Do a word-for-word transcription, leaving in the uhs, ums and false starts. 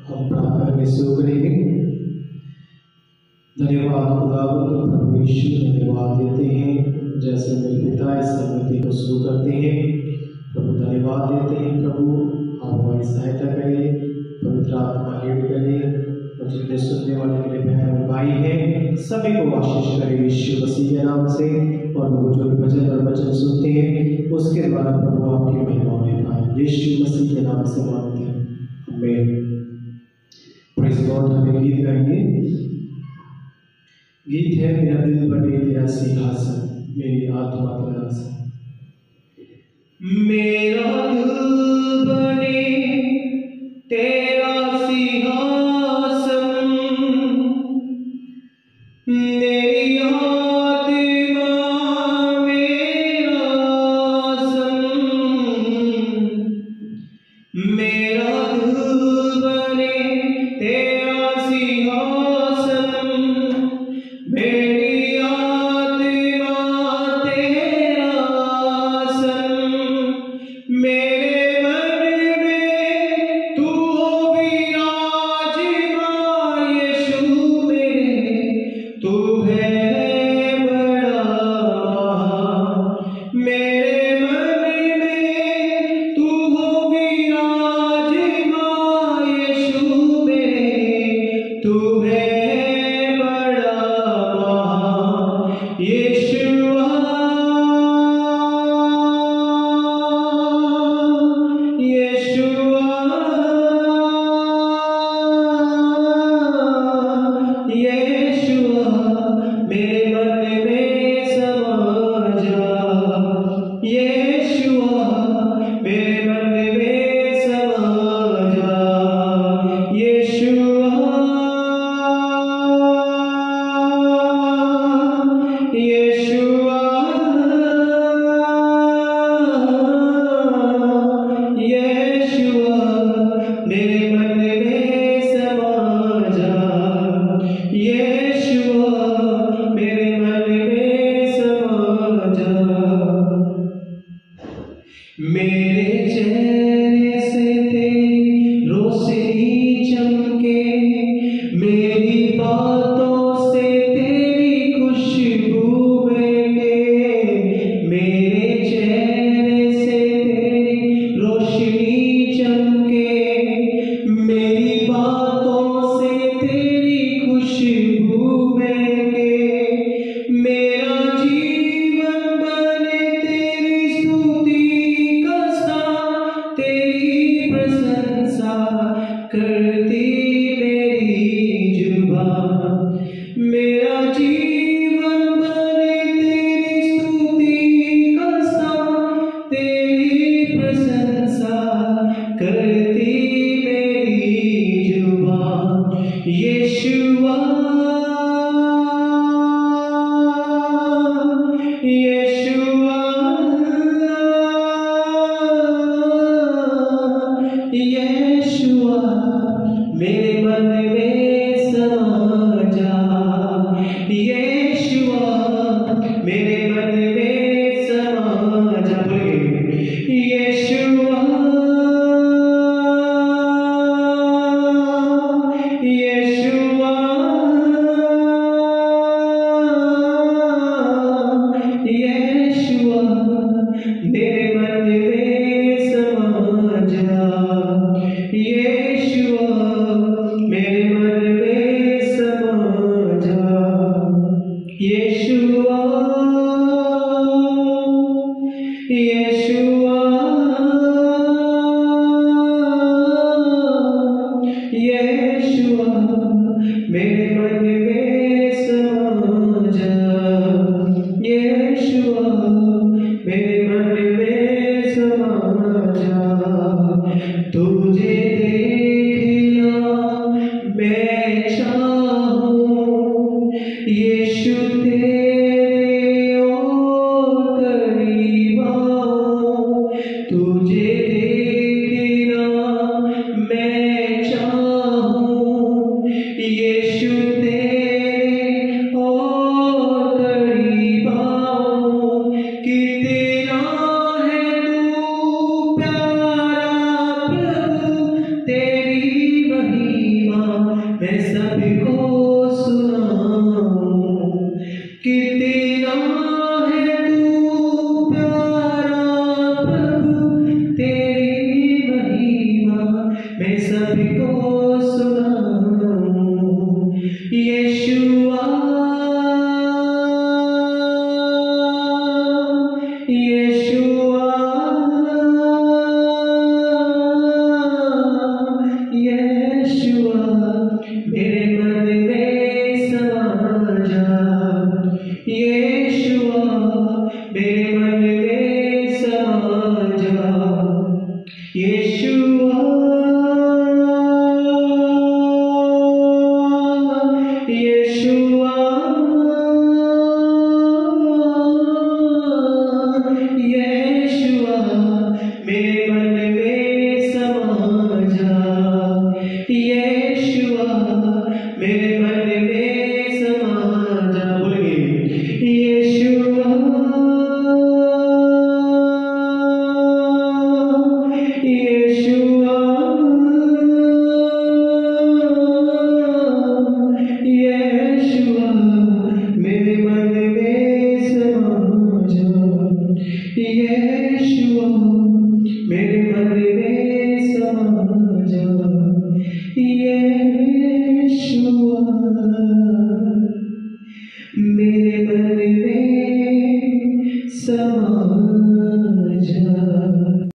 हम प्रार्थना में शुरू करेंगे। धन्यवाद खुदावंद प्रभु यीशु, धन्यवाद देते हैं जैसे मेरे पिता इस संगति को शुरू करते हैं। प्रभु धन्यवाद देते हैं प्रभु, आप हमारी सहायता करें, पवित्र आत्मा लीड करें और जितने सुनने वाले मेरे बहन और भाई हैं सभी को आशीष करें यीशु मसीह के नाम से। और वो जो भजन और वचन सुनते हैं उसके द्वारा प्रभु आपकी महिमा में पाए, यीशु मसीह के नाम से मांगते हैं, आमीन। Praise God. हमें गीत गाएंगे। गीत है मेरा दिल बने तेरा सिंहासन, मेरी आत्मा तेरा आसन। मेरा दिल बने तेरा सिंहासन, मेरी आत्मा मेरा आसन। मेरा दिल बने तेरा सिंहासन, मेरी आत्मा तेरा आसन। मेरे मन में तू हो विराजमान यीशु मेरे, तू है बड़ा महान। मेरे मन में तू हो विराजमान यीशु मेरे, तू है बड़ा महान। यीशुआ यीशुआ यीशुआ, मेरे मन में समा जा। यीशुआ मेरे मन में समा जा। यीशुआ यीशुआ यीशुआ, मेरे मन में समा जा। यीशुआ मेरे मन में समा जा। मेरे चेहरे से तेरी रोशनी चमके, मेरी बातों से तेरी खुशबू महके। मेरे चेहरे से तेरी रोशनी चमके, मेरी बातों से तेरी खुशबू महके। मेरा जीवन बने तेरी स्तुति का स्थान, तेरी प्रशंसा करती मेरी जुबान। मेरा जीवन बने तेरी स्तुति का स्थान, तेरी प्रशंसा करती मेरी जुबान। यीशुआ यीशुआ यीशुआ, मेरे मन में समा जा। यीशुआ मेरे मन में समा जा। यीशुआ यीशुआ यीशुआ, मेरे मन में समा जा। यीशुआ मैं सबको सुनाऊं यीशुआ यीशुआ यीशुआ मेरे मन में समा जा यीशुआ मेरे मन में समा जा यीशुआ यीशुआ यीशुआ मेरे मन में समा जा यीशुआ मेरे मन में समा जा बोलिए यीशुआ यीशुआ यीशुआ मेरे मन में समा जा यीशुआ मेरे मन में समा जा ये